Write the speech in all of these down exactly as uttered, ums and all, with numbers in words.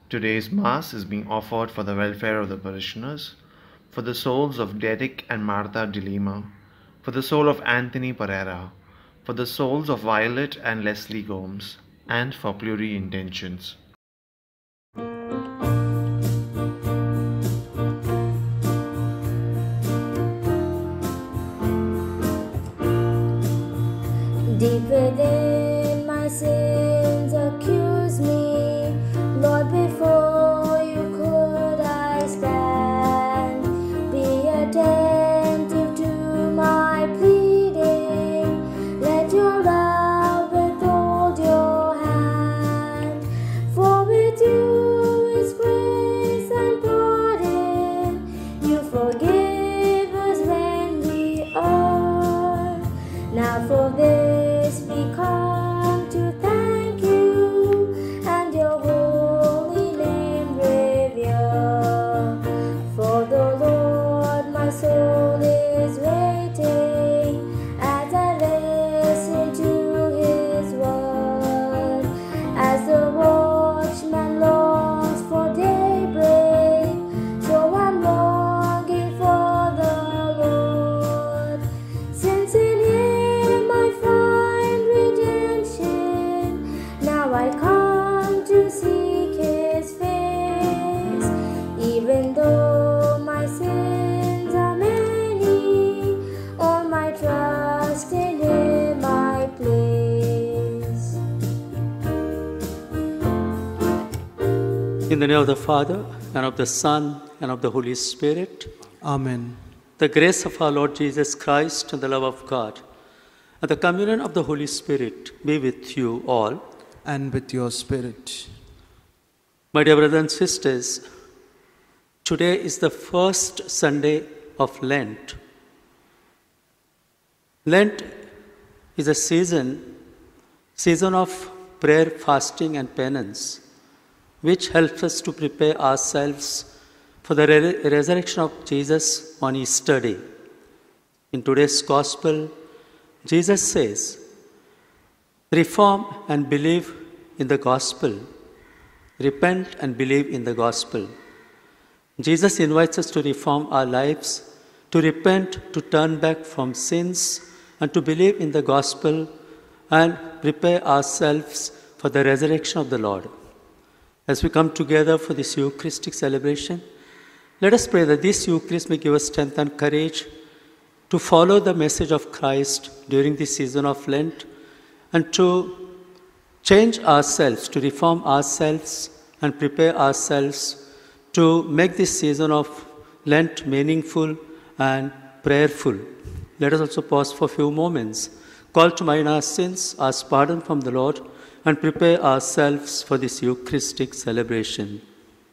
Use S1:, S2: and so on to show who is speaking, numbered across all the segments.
S1: Today's Mass is being offered for the welfare of the parishioners, for the souls of Derek and Martha de Lima, for the soul of Anthony Pereira, for the souls of Violet and Leslie Gomes, and for pluri intentions.
S2: Deep within my sins accuse me, Lord, before you could I stand. Be attentive to my pleading, let your love withhold your hand. For with you is grace and pardon, you forgive us when we err. Now for this we come to thank you and your holy name revere. For the Lord my soul is waiting as I listen to his word, as the watchman longs for daybreak, so I'm longing for the Lord. Since in him I find redemption, now I come to seek his face. Even though my sins are many, all my trust in him I place.
S3: In the name of the Father, and of the Son, and of the Holy Spirit.
S4: Amen.
S3: The grace of our Lord Jesus Christ and the love of God and the communion of the Holy Spirit be with you all.
S4: And with your spirit.
S3: My dear brothers and sisters, today is the first Sunday of Lent. Lent is a season, season of prayer, fasting and penance, which helps us to prepare ourselves for the re- resurrection of Jesus on Easter Day. In today's Gospel, Jesus says, reform and believe in the Gospel. Repent and believe in the Gospel. Jesus invites us to reform our lives, to repent, to turn back from sins, and to believe in the Gospel and prepare ourselves for the resurrection of the Lord. As we come together for this Eucharistic celebration, let us pray that this Eucharist may give us strength and courage to follow the message of Christ during this season of Lent and to change ourselves, to reform ourselves and prepare ourselves to make this season of Lent meaningful and prayerful. Let us also pause for a few moments, call to mind our sins, ask pardon from the Lord, and prepare ourselves for this Eucharistic celebration.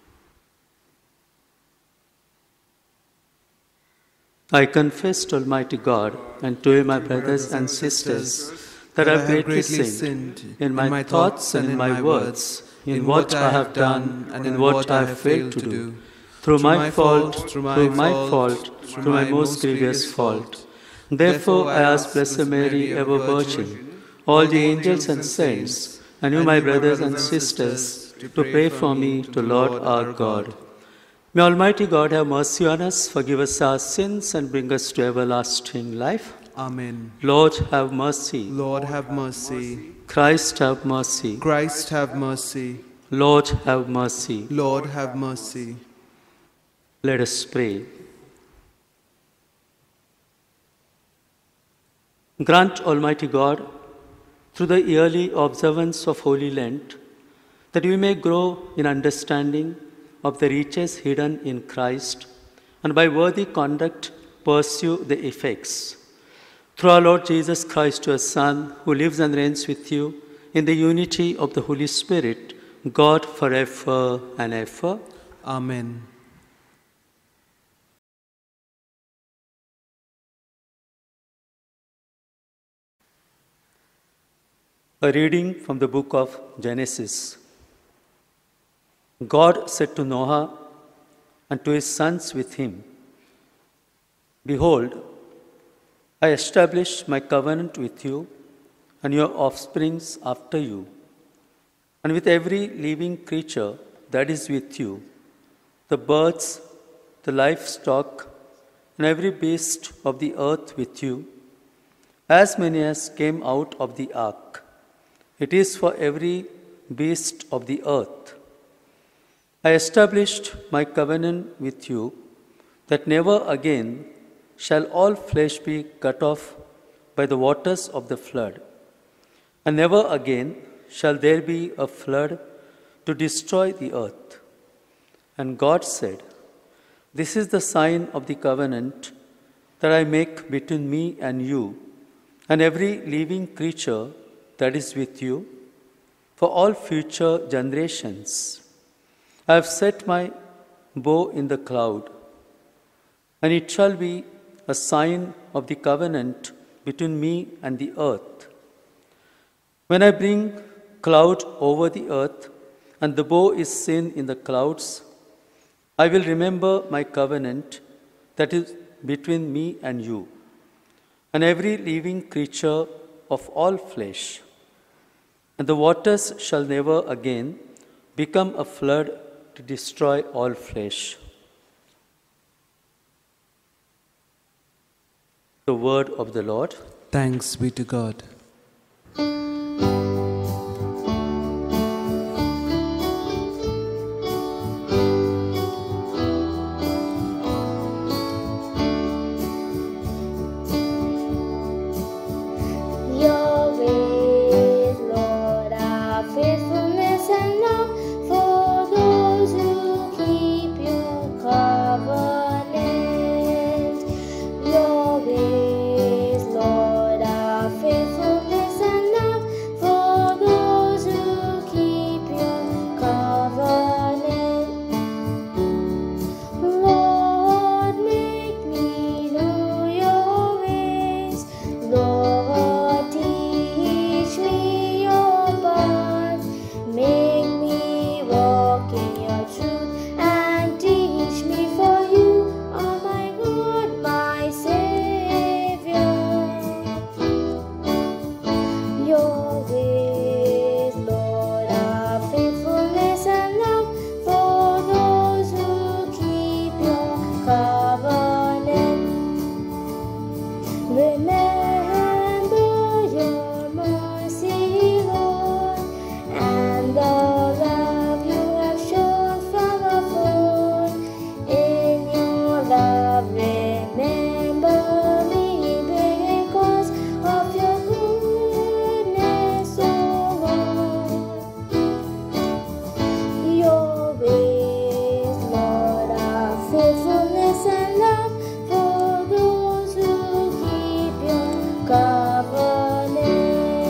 S3: I confess to Almighty God and to you, my brothers and sisters, that I have greatly sinned in my thoughts and in my words, in what I have done and in what I have failed to do, through my fault, through my fault, through my most grievous fault. Therefore I ask Blessed Mary, ever Virgin, all the angels and saints, and you, my brothers and sisters, to pray for me to Lord our God. May Almighty God have mercy on us, forgive us our sins, and bring us to everlasting life.
S4: Amen.
S3: Lord, have mercy.
S4: Lord, have mercy.
S3: Christ, have mercy.
S4: Christ, have mercy.
S3: Lord, have mercy.
S4: Lord, have mercy.
S3: Let us pray. Grant, Almighty God, through the yearly observance of Holy Lent, that we may grow in understanding of the riches hidden in Christ, and by worthy conduct pursue the effects. Through our Lord Jesus Christ, your Son, who lives and reigns with you in the unity of the Holy Spirit, God forever and ever.
S4: Amen.
S3: A reading from the book of Genesis. God said to Noah and to his sons with him, Behold, I establish my covenant with you and your offsprings after you, and with every living creature that is with you, the birds, the livestock, and every beast of the earth with you, as many as came out of the ark. It is for every beast of the earth. I established my covenant with you, that never again shall all flesh be cut off by the waters of the flood, and never again shall there be a flood to destroy the earth. And God said, This is the sign of the covenant that I make between me and you, and every living creature that is with you, for all future generations. I have set my bow in the cloud, and it shall be a sign of the covenant between me and the earth. When I bring cloud over the earth, and the bow is seen in the clouds, I will remember my covenant that is between me and you, and every living creature of all flesh. And the waters shall never again become a flood to destroy all flesh. The word of the Lord.
S4: Thanks be to God.
S2: Your ways, Lord, are faithfulness and love for those who keep your covenant. Your ways, Lord, are faithfulness and love for those who keep your covenant. Lord, make me know your ways. Lord, teach me your path. Make me walk in your truth and teach me, for you are my God, my Savior. Your ways, Lord, are faithfulness and love for those who keep your covenant. Remember your mercy, Lord, and the love you have shown from afar. In your love, remember me because of your goodness, O Lord. Your ways, Lord, are faithfulness and love for those who keep your covenant.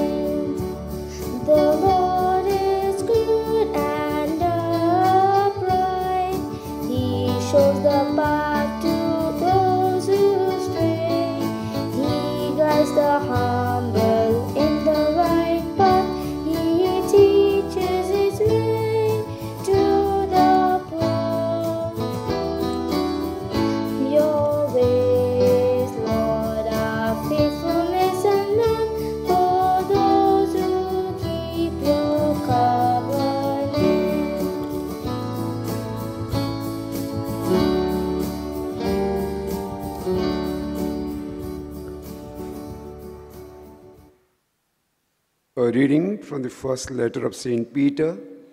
S2: The Lord is good and upright. He shows the path to those who stray. He guides the humble in the right path. He teaches his way to the poor. Your ways, Lord, are faithfulness and love for those who keep your covenant.
S5: A reading from the first letter of Saint Peter.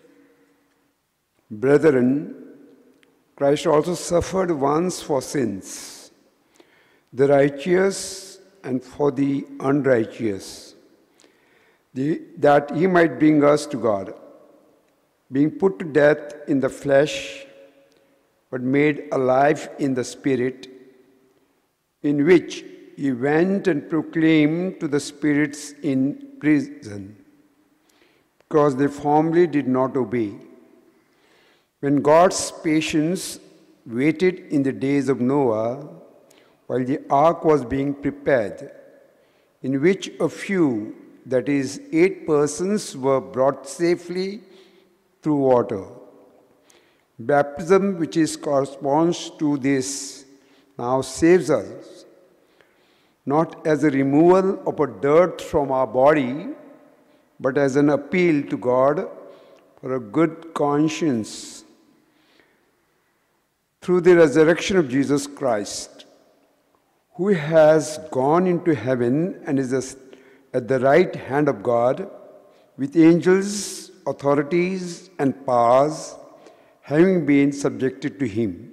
S5: Brethren, Christ also suffered once for sins, the righteous and for the unrighteous, the, that he might bring us to God, being put to death in the flesh, but made alive in the Spirit, in which he went and proclaimed to the spirits in prison, because they formerly did not obey. When God's patience waited in the days of Noah, while the ark was being prepared, in which a few, that is, eight persons, were brought safely through water. Baptism, which is corresponds to this, now saves us, not as a removal of a dirt from our body, but as an appeal to God for a good conscience through the resurrection of Jesus Christ, who has gone into heaven and is at the right hand of God, with angels, authorities, and powers having been subjected to him.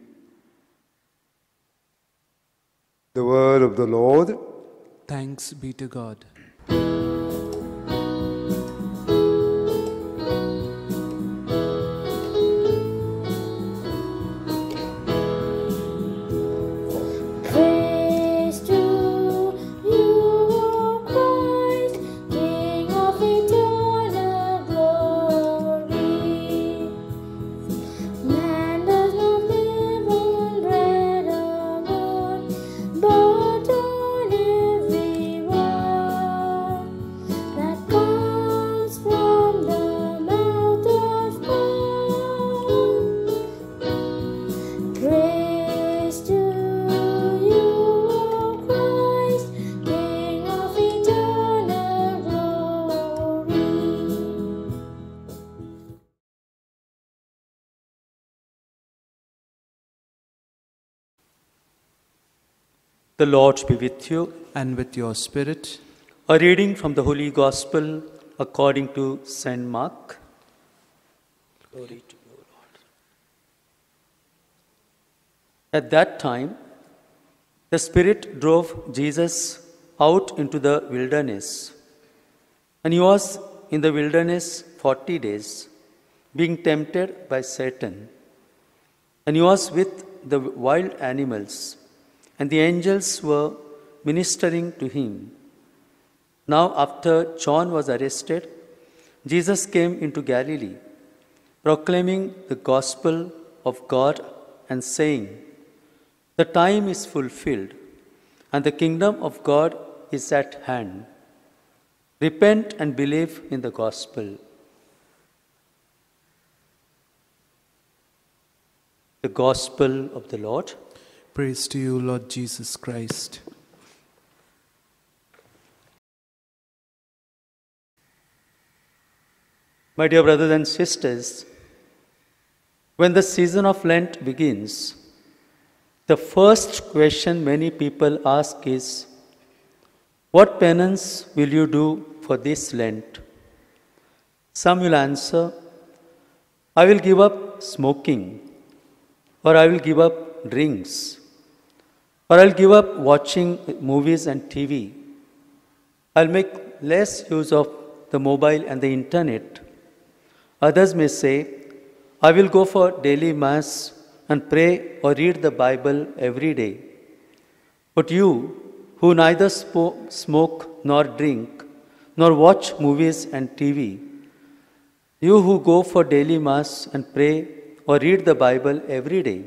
S5: The word of the Lord.
S4: Thanks be to God.
S2: Praise to you, O Christ, King of eternal glory. Man does not live on bread alone, but on every word that comes from the mouth of God. Praise to you, O Christ, King of eternal glory.
S3: The Lord be with you.
S4: And with your spirit,
S3: A reading from the Holy Gospel according to Saint Mark. Glory to you, Lord. At that time, the Spirit drove Jesus out into the wilderness, and he was in the wilderness forty days, being tempted by Satan. And he was with the wild animals, and the angels were ministering to him. Now, after John was arrested, Jesus came into Galilee, proclaiming the gospel of God and saying, "The time is fulfilled, and the kingdom of God is at hand. Repent and believe in the gospel." The gospel of the Lord.
S4: praise to you, Lord Jesus Christ.
S3: My dear brothers and sisters, when the season of Lent begins, the first question many people ask is, "What penance will you do for this Lent?" Some will answer, "I will give up smoking," or "I will give up drinks," or "I'll give up watching movies and T V. I'll make less use of the mobile and the internet." Others may say, "I will go for daily Mass and pray or read the Bible every day." But you, who neither spo- smoke nor drink, nor watch movies and T V, you who go for daily Mass and pray or read the Bible every day,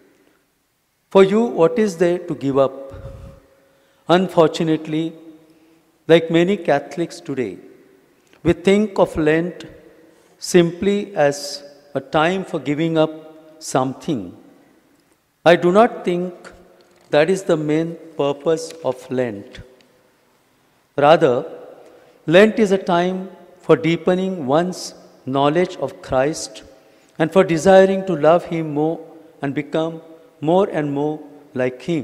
S3: for you, what is there to give up? Unfortunately, like many Catholics today, we think of Lent simply as a time for giving up something. I do not think that is the main purpose of Lent. Rather, Lent is a time for deepening one's knowledge of Christ and for desiring to love Him more and become more and more like Him.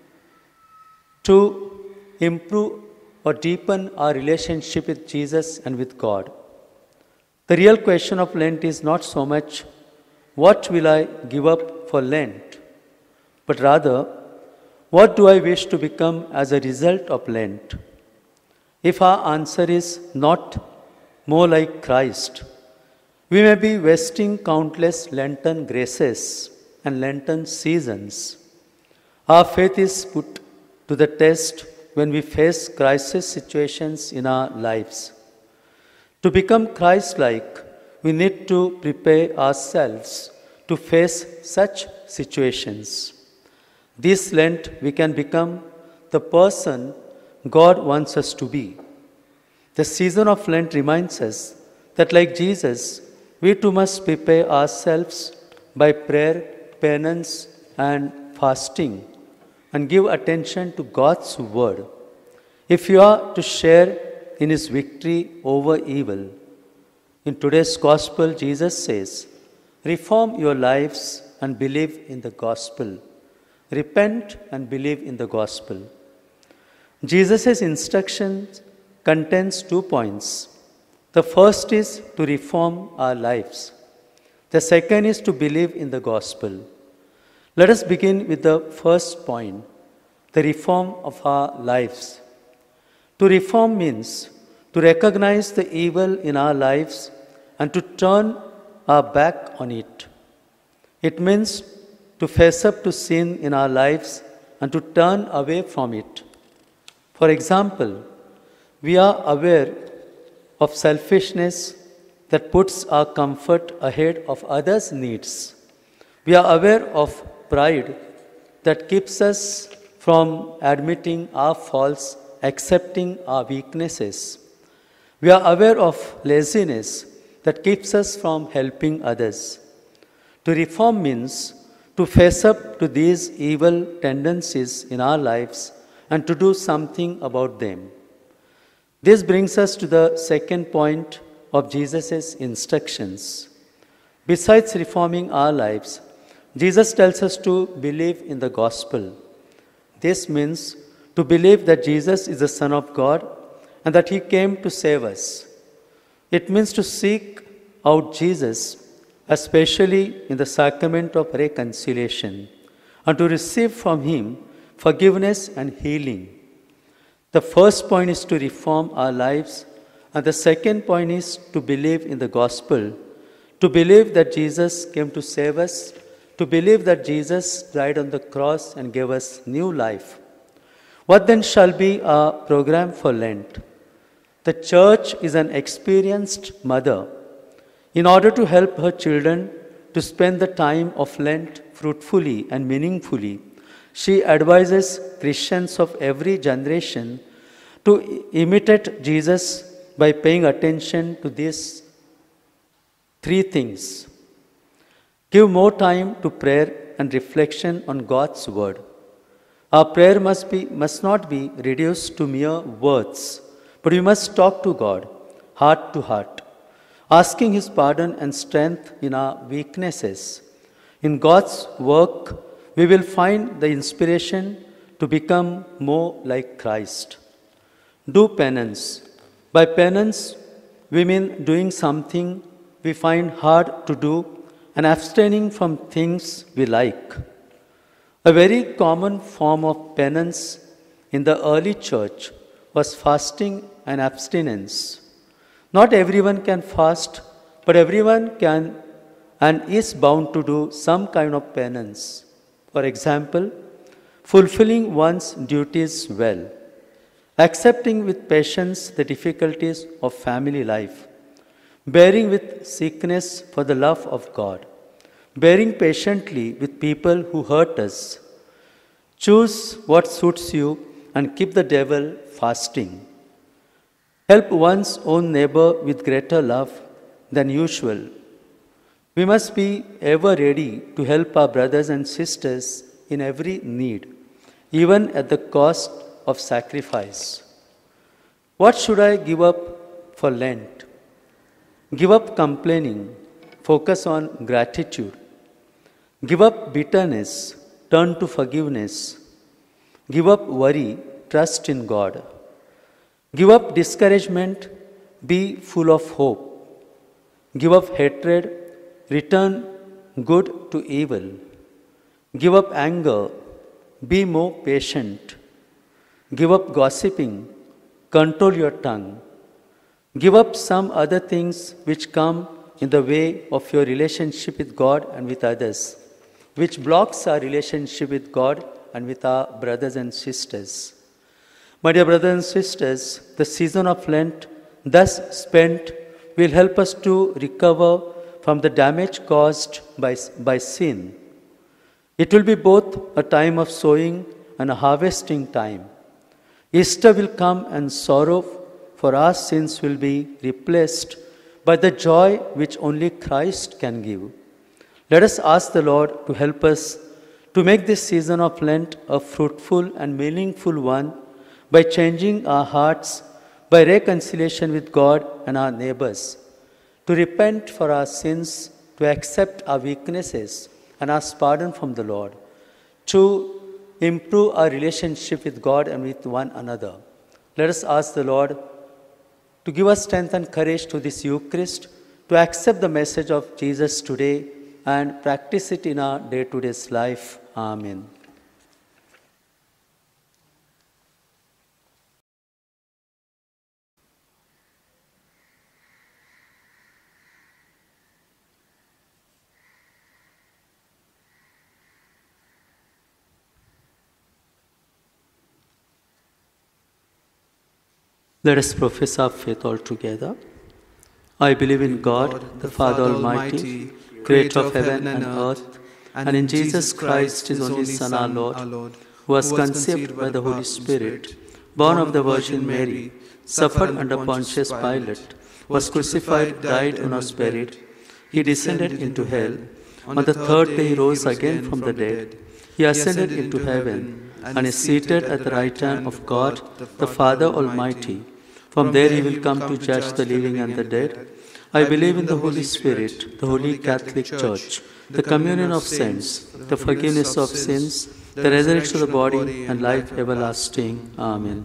S3: To improve or deepen our relationship with Jesus and with God. The real question of Lent is not so much, what will I give up for Lent? But rather, what do I wish to become as a result of Lent? If our answer is not more like Christ, we may be wasting countless Lenten graces and Lenten seasons. Our faith is put to the test when we face crisis situations in our lives. To become Christ-like, we need to prepare ourselves to face such situations. This Lent, we can become the person God wants us to be. The season of Lent reminds us that, like Jesus, we too must prepare ourselves by prayer, penance, and fasting, and give attention to God's word. If you are to share in His victory over evil, In today's gospel, Jesus says, reform your lives and believe in the gospel. Repent and believe in the gospel. Jesus' instructions contains two points. The first is to reform our lives. The second is to believe in the gospel. Let us begin with the first point, the reform of our lives. To reform means to recognize the evil in our lives and to turn our back on it. It means to face up to sin in our lives and to turn away from it. For example, we are aware of selfishness that puts our comfort ahead of others' needs. We are aware of pride that keeps us from admitting our faults, accepting our weaknesses. We are aware of laziness that keeps us from helping others. To reform means to face up to these evil tendencies in our lives and to do something about them. This brings us to the second point of Jesus' instructions. Besides reforming our lives, Jesus tells us to believe in the gospel. This means to believe that Jesus is the Son of God and that He came to save us. It means to seek out Jesus, especially in the sacrament of reconciliation, and to receive from Him forgiveness and healing. The first point is to reform our lives, and the second point is to believe in the gospel, to believe that Jesus came to save us, to believe that Jesus died on the cross and gave us new life. What then shall be our program for Lent? The Church is an experienced mother. In order to help her children to spend the time of Lent fruitfully and meaningfully, she advises Christians of every generation to imitate Jesus by paying attention to these three things. Give more time to prayer and reflection on God's word. Our prayer must be must not be reduced to mere words, but we must talk to God, heart to heart, asking His pardon and strength in our weaknesses. In God's work, we will find the inspiration to become more like Christ. Do penance. By penance, we mean doing something we find hard to do and abstaining from things we like. A very common form of penance in the early church was fasting and abstinence. Not everyone can fast, but everyone can and is bound to do some kind of penance. For example, fulfilling one's duties well, accepting with patience the difficulties of family life, bearing with sickness for the love of God, bearing patiently with people who hurt us. Choose what suits you and keep the devil fasting. Help one's own neighbor with greater love than usual. We must be ever ready to help our brothers and sisters in every need, even at the cost of sacrifice. What should I give up for Lent? Give up complaining, focus on gratitude. Give up bitterness, turn to forgiveness. Give up worry, trust in God. Give up discouragement, be full of hope. Give up hatred, return good to evil. Give up anger, be more patient. Give up gossiping, control your tongue. Give up some other things which come in the way of your relationship with God and with others, which blocks our relationship with God and with our brothers and sisters. My dear brothers and sisters, the season of Lent thus spent will help us to recover from the damage caused by, by sin. It will be both a time of sowing and a harvesting time. Easter will come and sorrow for our sins will be replaced by the joy which only Christ can give. Let us ask the Lord to help us to make this season of Lent a fruitful and meaningful one by changing our hearts by reconciliation with God and our neighbors, to repent for our sins, to accept our weaknesses and ask pardon from the Lord, to improve our relationship with God and with one another. Let us ask the Lord to give us strength and courage to this Eucharist, to accept the message of Jesus today and practice it in our day-to-day life. Amen. Let us profess our faith all together. I believe in God, the Father Almighty, creator of heaven and earth, and in Jesus Christ, his only Son, our Lord, who was conceived by the Holy Spirit, born of the Virgin Mary, suffered under Pontius Pilate, was crucified, died, and was buried. He descended into hell. On the third day he rose again from the dead. He ascended into heaven and is seated at the right hand of God, the Father Almighty. From there he will come to judge the living and the dead. I believe in the Holy Spirit, the Holy Catholic Church, the communion of saints, the forgiveness of sins, the resurrection of the body, and life everlasting. Amen.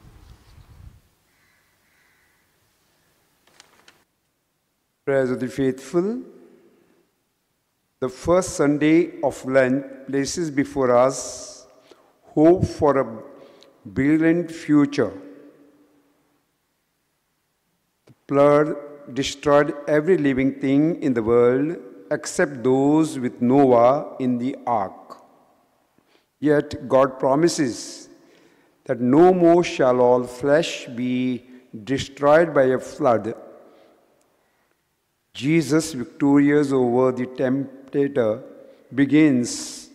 S5: Prayers of the faithful. The first Sunday of Lent places before us hope for a brilliant future. The flood destroyed every living thing in the world except those with Noah in the ark. Yet God promises that no more shall all flesh be destroyed by a flood. Jesus, victorious over the tempter, begins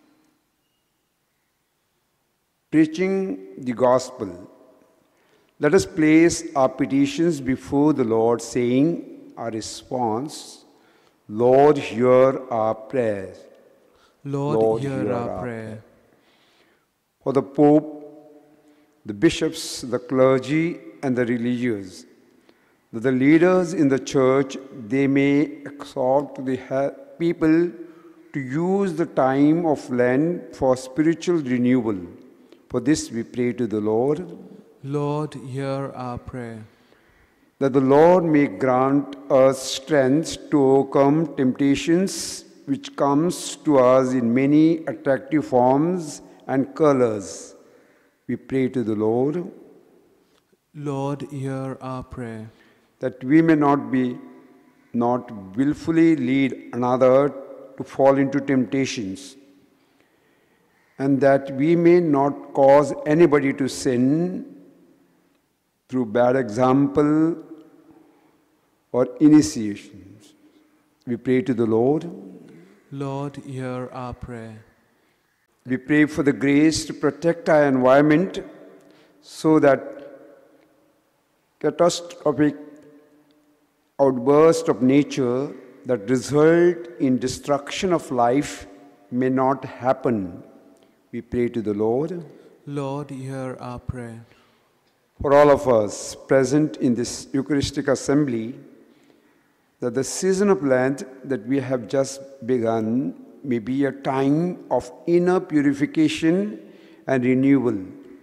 S5: preaching the gospel. Let us place our petitions before the Lord, saying our response, Lord, hear our prayer.
S4: Lord,
S5: Lord,
S4: hear,
S5: hear
S4: our,
S5: our
S4: prayer.
S5: For the Pope, the bishops, the clergy, and the religious, that the leaders in the church, they may exhort the people to use the time of Lent for spiritual renewal. For this we pray to the Lord.
S4: Lord, hear our prayer.
S5: That the Lord may grant us strength to overcome temptations which comes to us in many attractive forms and colors. We pray to the Lord.
S4: Lord, hear our prayer.
S5: That we may not be, not willfully lead another to fall into temptations, and that we may not cause anybody to sin through bad example or initiations. We pray to the Lord.
S4: Lord, hear our prayer.
S5: We pray for the grace to protect our environment so that catastrophic outbursts of nature that result in destruction of life may not happen. We pray to the Lord.
S4: Lord, hear our prayer.
S5: For all of us present in this Eucharistic assembly, that the season of Lent that we have just begun may be a time of inner purification and renewal.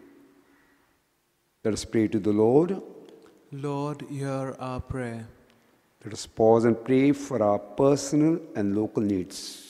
S5: Let us pray to the Lord.
S4: Lord, hear our prayer.
S5: Let us pause and pray for our personal and local needs.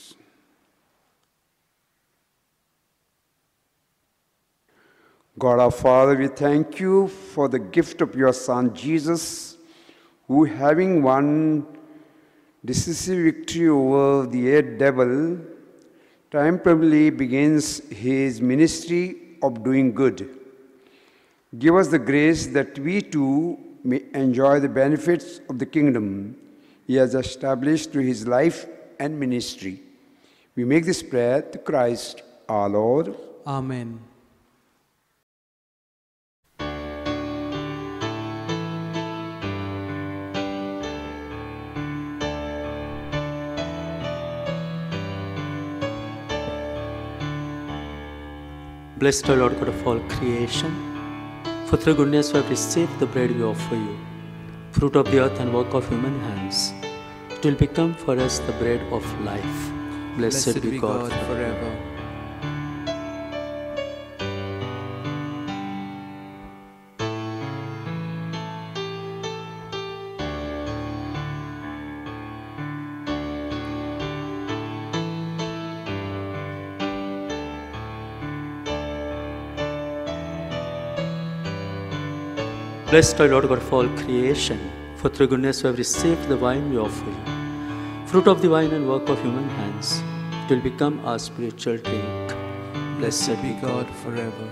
S5: God our Father, we thank you for the gift of your Son Jesus, who, having won decisive victory over the devil, triumphantly begins his ministry of doing good. Give us the grace that we too may enjoy the benefits of the kingdom he has established through his life and ministry. We make this prayer to Christ our Lord.
S4: Amen.
S3: Blessed, O Lord God of all creation, for through goodness we have received the bread we offer you. fruit of the earth and work of human hands. It will become for us the bread of life. Blessed,
S4: Blessed be God forever.
S3: Blessed are you, Lord God, for all creation, for through goodness we have received the wine we offer you. Fruit of the vine and work of human hands, it will become our spiritual drink.
S4: Blessed be God forever.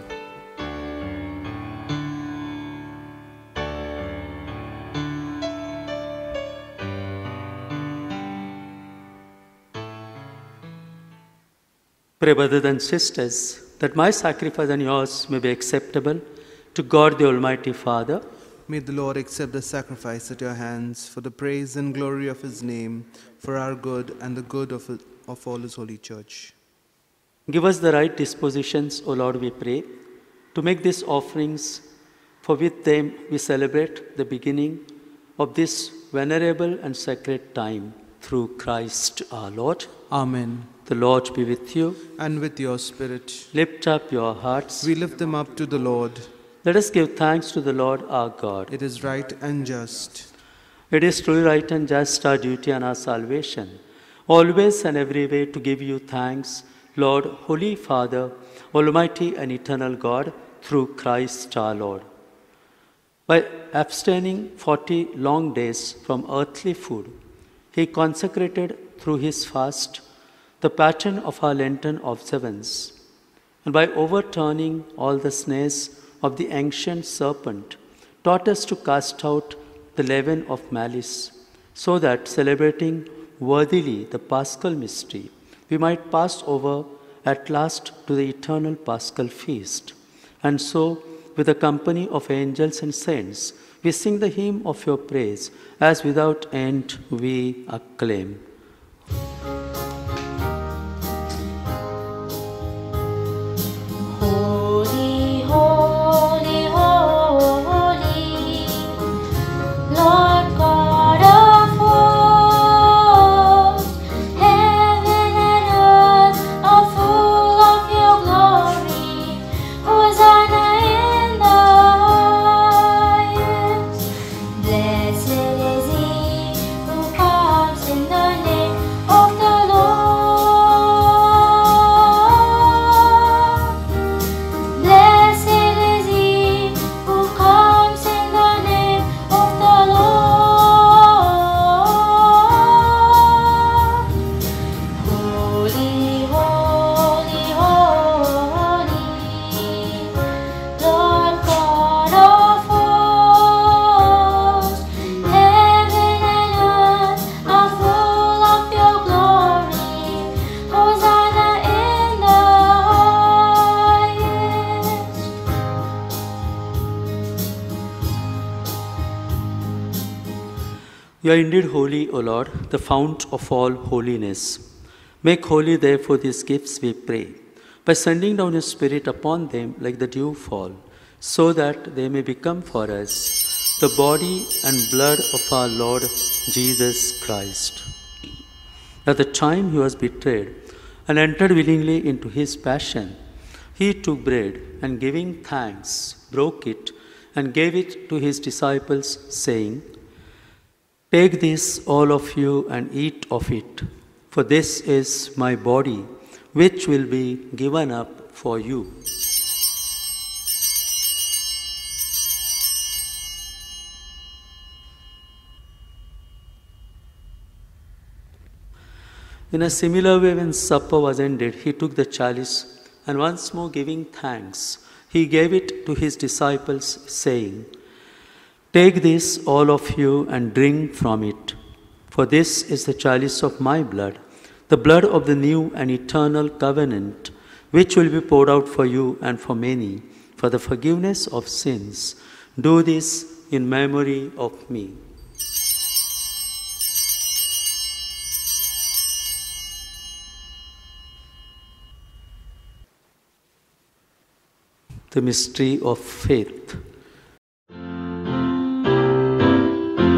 S3: Pray, brothers and sisters, that my sacrifice and yours may be acceptable to God the Almighty Father.
S4: May the Lord accept the sacrifice at your hands for the praise and glory of his name, for our good and the good of, of all his holy church.
S3: Give us the right dispositions, O Lord, we pray, to make these offerings, for with them we celebrate the beginning of this venerable and sacred time through Christ our Lord.
S4: Amen.
S3: The Lord be with you.
S4: And with your spirit.
S3: Lift up your hearts.
S4: We lift them up to the Lord.
S3: Let us give thanks to the Lord our God.
S4: It is right and just.
S3: It is truly right and just, our duty and our salvation, always and every way to give you thanks, Lord, Holy Father, Almighty and eternal God, through Christ our Lord. By abstaining forty long days from earthly food, he consecrated through his fast the pattern of our Lenten observance, and by overturning all the snares of the ancient serpent, taught us to cast out the leaven of malice, so that, celebrating worthily the Paschal mystery, we might pass over at last to the eternal Paschal feast. And so, with the company of angels and saints, we sing the hymn of your praise, as without end we acclaim.
S2: Holy, holy, holy, Lord God of hosts, heaven and earth are full of your glory. Hosanna in the highest. Blessed is he who comes in the name of the Lord. Blessed is he who comes in the name of the Lord. Holy, holy, holy, Lord God of hosts, heaven and earth are full of your glory. Hosanna in the highest.
S3: You are indeed holy, O Lord, the fount of all holiness. Make holy, therefore, these gifts, we pray, by sending down your Spirit upon them like the dew fall, so that they may become for us the body and blood of our Lord Jesus Christ. At the time he was betrayed and entered willingly into his passion, he took bread and, giving thanks, broke it and gave it to his disciples, saying, "Take this, all of you, and eat of it, for this is my body, which will be given up for you." In a similar way, when supper was ended, he took the chalice, and once more giving thanks, he gave it to his disciples, saying, "Take this, all of you, and drink from it, for this is the chalice of my blood, the blood of the new and eternal covenant, which will be poured out for you and for many, for the forgiveness of sins. Do this in memory of me." The mystery of faith.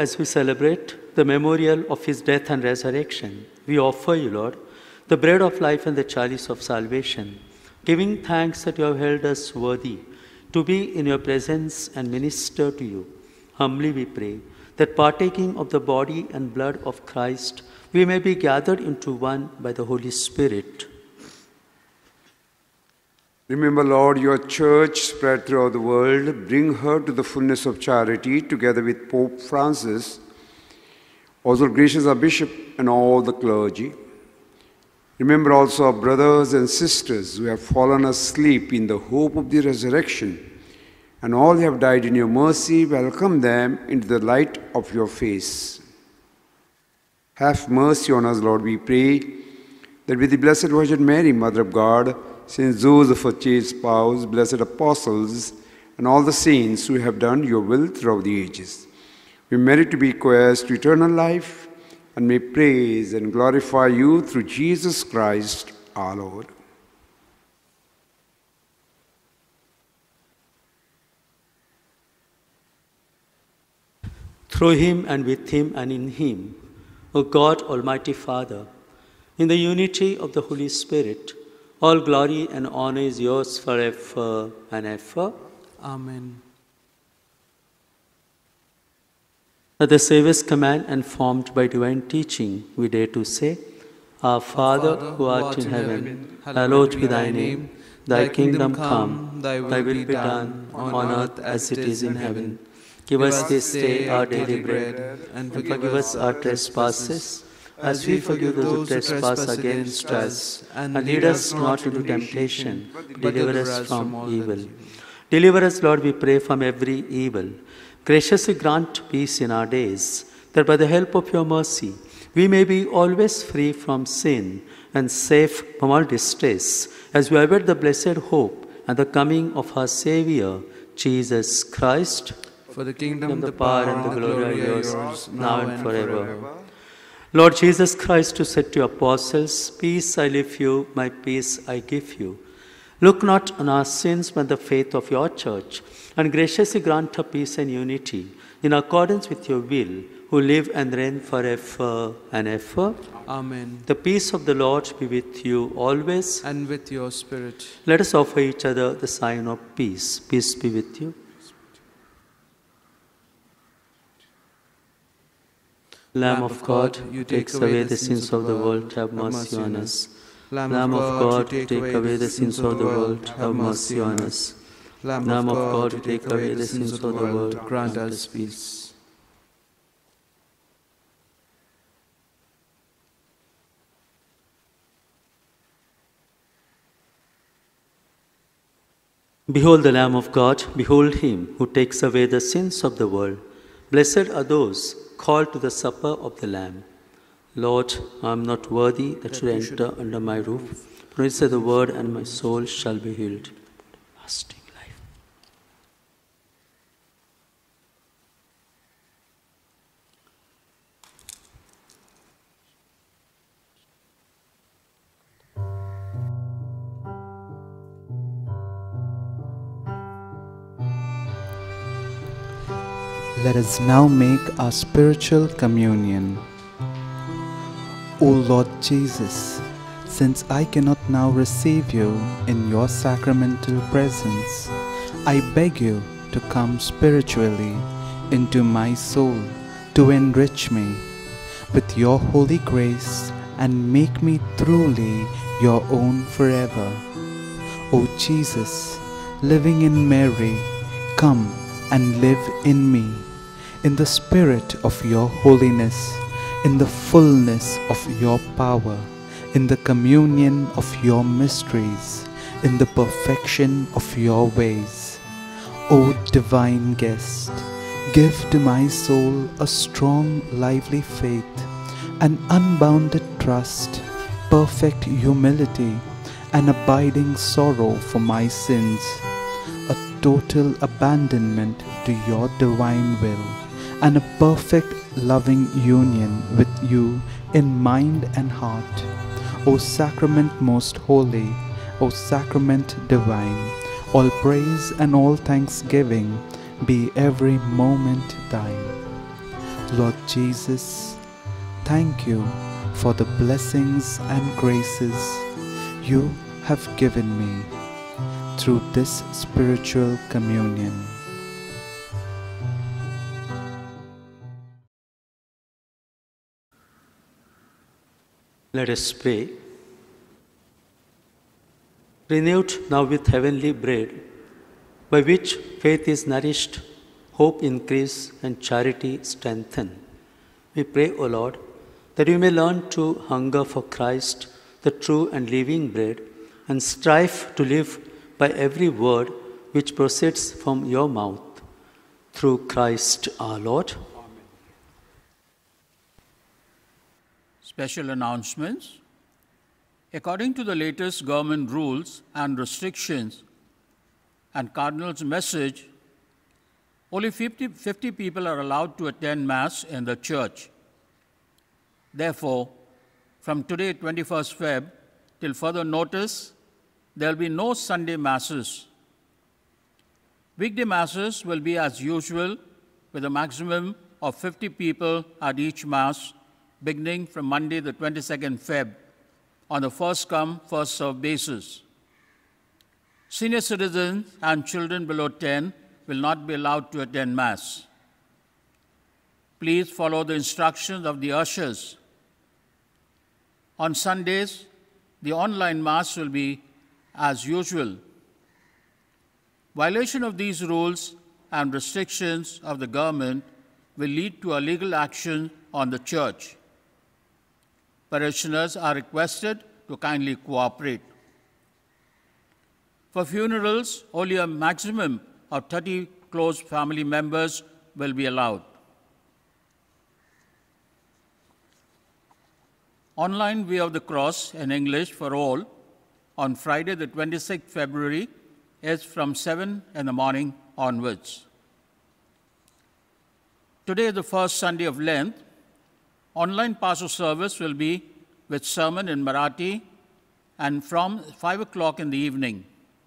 S3: as we celebrate the memorial of his death and resurrection, we offer you, Lord, the bread of life and the chalice of salvation, giving thanks that you have held us worthy to be in your presence and minister to you. Humbly we pray that partaking of the body and blood of Christ, we may be gathered into one by the Holy Spirit.
S5: Remember, Lord, your church spread throughout the world. Bring her to the fullness of charity, together with Pope Francis, also gracious our bishop and all the clergy. Remember also our brothers and sisters who have fallen asleep in the hope of the resurrection, and all who have died in your mercy. Welcome them into the light of your face. Have mercy on us, Lord, we pray, that with the Blessed Virgin Mary, Mother of God, Saint Joseph, her chaste spouse, blessed apostles, and all the saints who have done your will throughout the ages, we merit to be co-heirs to eternal life, and may praise and glorify you through Jesus Christ our Lord.
S3: Through him and with him and in him, O God, Almighty Father, in the unity of the Holy Spirit, all glory and honor is yours forever and ever.
S4: Amen.
S3: At the Saviour's command and formed by divine teaching, we dare to say, Our Father, who art in heaven, hallowed be thy name. Thy kingdom come, thy will be done, on earth as it is in heaven. Give us this day our daily bread, and forgive us our trespasses, as we forgive those who trespass against us. And lead us not into temptation, but deliver us from evil. Deliver us, Lord, we pray, from every evil. Graciously grant peace in our days, that by the help of your mercy, we may be always free from sin and safe from all distress, as we await the blessed hope and the coming of our Saviour, Jesus Christ.
S4: For the kingdom,
S3: And
S4: the
S3: the power
S4: power,
S3: and the
S4: and the
S3: glory
S4: glory
S3: are
S4: are
S3: yours,
S4: yours,
S3: now and forever. Lord Jesus Christ, who said to your apostles, Peace I leave you, my peace I give you. Look not on our sins, but the faith of your church, and graciously grant her peace and unity, in accordance with your will, who live and reign forever and ever.
S4: Amen.
S3: The peace of the Lord be with you always.
S4: And with your spirit.
S3: Let us offer each other the sign of peace. Peace be with you. Lamb of God, you take away the sins of the world, have mercy on us. Lamb of God, you take away the sins of the world, have mercy on us. Lamb of God, you take away the sins of the world, grant us peace. Behold the Lamb of God, behold him who takes away the sins of the world. Blessed are those called to the supper of the Lamb. Lord, I am not worthy that you enter under my roof, but only say the word, and my soul shall be healed. Lasting life.
S4: Let us now make our spiritual communion. O Lord Jesus, since I cannot now receive you in your sacramental presence, I beg you to come spiritually into my soul to enrich me with your holy grace and make me truly your own forever. O Jesus, living in Mary, come and live in me, in the spirit of your holiness, in the fullness of your power, in the communion of your mysteries, in the perfection of your ways. O divine guest, give to my soul a strong, lively faith, an unbounded trust, perfect humility, an abiding sorrow for my sins, a total abandonment to your divine will, and a perfect loving union with you in mind and heart. O sacrament most holy, O sacrament divine, all praise and all thanksgiving be every moment thine. Lord Jesus, thank you for the blessings and graces you have given me through this spiritual communion.
S3: Let us pray. Renewed now with heavenly bread, by which faith is nourished, hope increase, and charity strengthen, we pray, O Lord, that we may learn to hunger for Christ, the true and living bread, and strive to live by every word which proceeds from your mouth. Through Christ our Lord.
S6: Special announcements. According to the latest government rules and restrictions and Cardinal's message, only fifty, fifty people are allowed to attend Mass in the church. Therefore, from today, twenty-first February, till further notice, there will be no Sunday Masses. Weekday Masses will be as usual, with a maximum of fifty people at each Mass, beginning from Monday, the twenty-second February, on the first-come, first-served basis. Senior citizens and children below ten will not be allowed to attend Mass. Please follow the instructions of the ushers. On Sundays, the online Mass will be as usual. Violation of these rules and restrictions of the government will lead to a legal action on the church. Parishioners are requested to kindly cooperate. For funerals, only a maximum of thirty close family members will be allowed. Online Way of the Cross in English for all on Friday, the twenty-sixth February, is from seven in the morning onwards. Today is the first Sunday of Lent. Online Paschal service will be with sermon in Marathi and from five o'clock in the evening.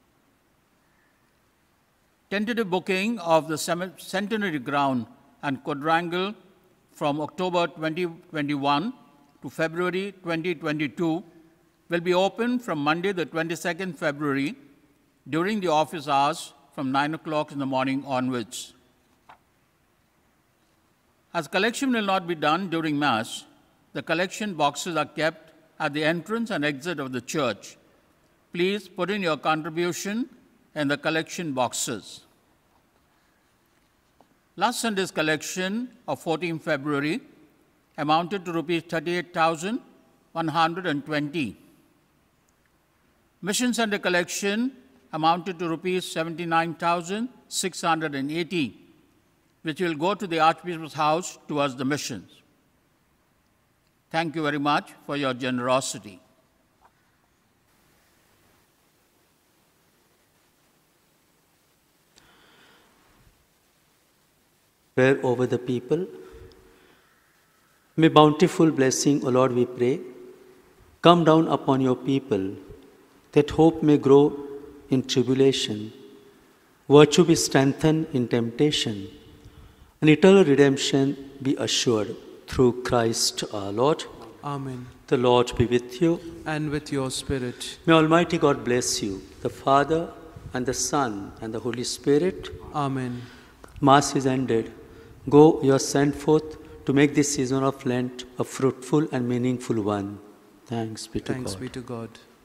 S6: Tentative booking of the Centenary Ground and Quadrangle from October twenty twenty-one to February twenty twenty-two will be open from Monday, the twenty-second February, during the office hours from nine o'clock in the morning onwards. As collection will not be done during Mass, the collection boxes are kept at the entrance and exit of the church. Please put in your contribution in the collection boxes. Last Sunday's collection of fourteenth February amounted to rupees thirty-eight thousand one hundred twenty. Mission Sunday collection amounted to rupees seventy-nine thousand six hundred eighty, which will go to the Archbishop's house towards the missions. Thank you very much for your generosity.
S3: Prayer over the people. May bountiful blessing, O Lord, we pray, come down upon your people, that hope may grow in tribulation, virtue be strengthened in temptation, and eternal redemption be assured through Christ our Lord.
S7: Amen.
S3: The Lord be with you.
S7: And with your spirit.
S3: May Almighty God bless you, the Father, and the Son, and the Holy Spirit.
S7: Amen.
S3: Mass is ended. Go, you are sent forth to make this season of Lent a fruitful and meaningful one. Thanks be to
S7: Thanks
S3: God.
S7: be to God.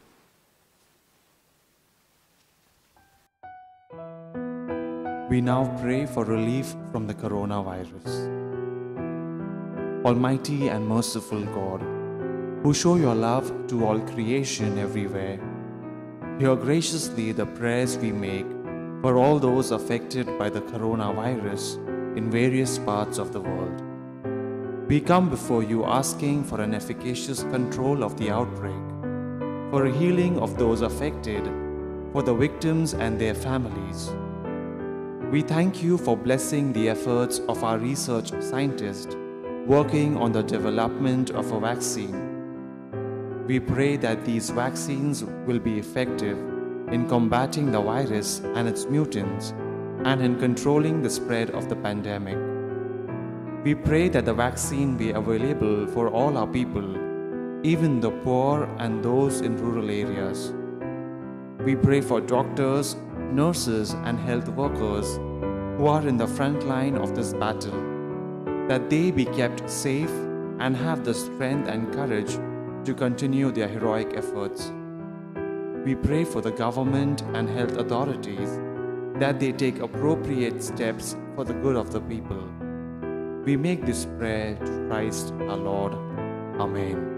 S8: We now pray for relief from the coronavirus. Almighty and merciful God, who show your love to all creation everywhere, hear graciously the prayers we make for all those affected by the coronavirus in various parts of the world. We come before you asking for an efficacious control of the outbreak, for a healing of those affected, for the victims and their families. We thank you for blessing the efforts of our research scientists working on the development of a vaccine. We pray that these vaccines will be effective in combating the virus and its mutants and in controlling the spread of the pandemic. We pray that the vaccine be available for all our people, even the poor and those in rural areas. We pray for doctors, nurses, and health workers who are in the front line of this battle, that they be kept safe and have the strength and courage to continue their heroic efforts. We pray for the government and health authorities that they take appropriate steps for the good of the people. We make this prayer to Christ our Lord. Amen.